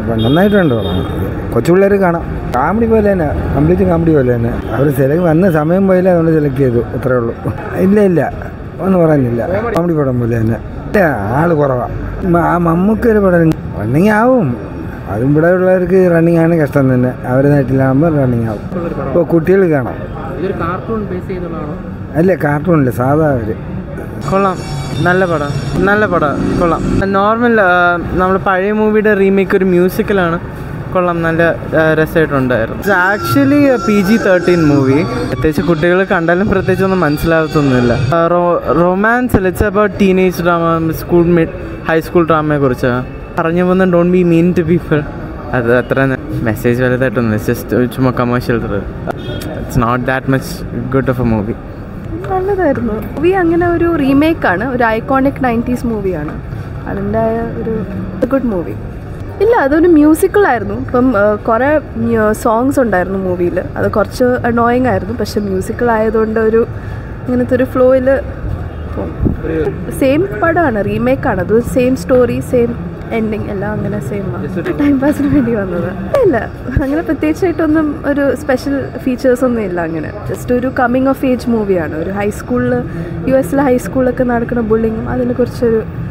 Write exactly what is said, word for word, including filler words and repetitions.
നന്നായിട്ടുണ്ട് പടം. കൊച്ചു പിള്ളേർ കാണാം. കോമഡി പോലെ തന്നെ, കംപ്ലീറ്റ് കോമഡി പോലെ തന്നെ. അവർ സെലക്ട് വന്ന സമയം പോയില്ല, അതുകൊണ്ട് സെലക്ട് ചെയ്തു, അത്രേ ഉള്ളൂ. ഇല്ല ഇല്ല ഒന്നും പറയുന്നില്ല. കോമഡി പടം പോലെ തന്നെ. ആള് കുറവാണ്. ആ മമ്മൂക്കൊരു പടം റണ്ണിങ് ആവും. അതും ഇവിടെ ഉള്ളവർക്ക് റണ്ണിങ് ആണ് കഷ്ടം തന്നെ. അവർ നാട്ടിലാകുമ്പോൾ റണ്ണിങ് ആവും. ഇപ്പോൾ കുട്ടികൾ കാണാം. അല്ല, കാർട്ടൂണില്ല, സാധാ അവർ. കൊള്ളാം, നല്ല പടം, നല്ല പടം, കൊള്ളാം. നോർമൽ നമ്മൾ പഴയ മൂവിയുടെ റീമേക്ക് ഒരു മ്യൂസിക്കലാണ്. കൊള്ളാം, നല്ല രസമായിട്ടുണ്ടായിരുന്നു. Actually P G thirteen movie. പ്രത്യേകിച്ച് കുട്ടികൾ കണ്ടാലും പ്രത്യേകിച്ച് ഒന്നും മനസ്സിലാകത്തൊന്നുമില്ല. റൊമാൻസ് അല്ല, it's about teenage drama, school mid high school ഡ്രാമയെ കുറിച്ചാണ് പറഞ്ഞു പോകുന്ന. Don't be mean to people. അത് അത്ര മെസ്സേജ് വലുതായിട്ടൊന്നും. ഇറ്റ്സ് ജസ്റ്റ് ചുമ്മാ commercial. It's not that much good of a movie. നല്ലതായിരുന്നു മൂവി. അങ്ങനെ ഒരു റീമേക്കാണ്, ഒരു ഐക്കോണിക് നയൻറ്റീസ് മൂവിയാണ്. അതിൻ്റെ ഒരു ഗുഡ് മൂവി. ഇല്ല, അതൊരു മ്യൂസിക്കലായിരുന്നു. ഇപ്പം കുറേ സോങ്സ് ഉണ്ടായിരുന്നു മൂവിയിൽ. അത് കുറച്ച് അനോയിങ് ആയിരുന്നു. പക്ഷെ മ്യൂസിക്കൽ ആയതുകൊണ്ട് ഒരു ഇങ്ങനത്തെ ഒരു ഫ്ലോയിൽ സെയിം പടമാണ്, റീമേക്കാണ്. അത് സെയിം സ്റ്റോറി, സെയിം എൻഡിങ് എല്ലാം അങ്ങനെ സെയിം ആണ്. ടൈം പാസിന് വേണ്ടി വന്നത് ഇല്ല. അങ്ങനെ പ്രത്യേകിച്ചായിട്ടൊന്നും ഒരു സ്പെഷ്യൽ ഫീച്ചേഴ്സ് ഒന്നും ഇല്ല. അങ്ങനെ ജസ്റ്റ് ഒരു കമ്മിങ് ഓഫ് ഏജ് മൂവിയാണ്. ഒരു ഹൈസ്കൂളിൽ, യു എസിലെ ഹൈസ്കൂളിലൊക്കെ നടക്കുന്ന ബുള്ളിങ്ങും അതിനെക്കുറിച്ചൊരു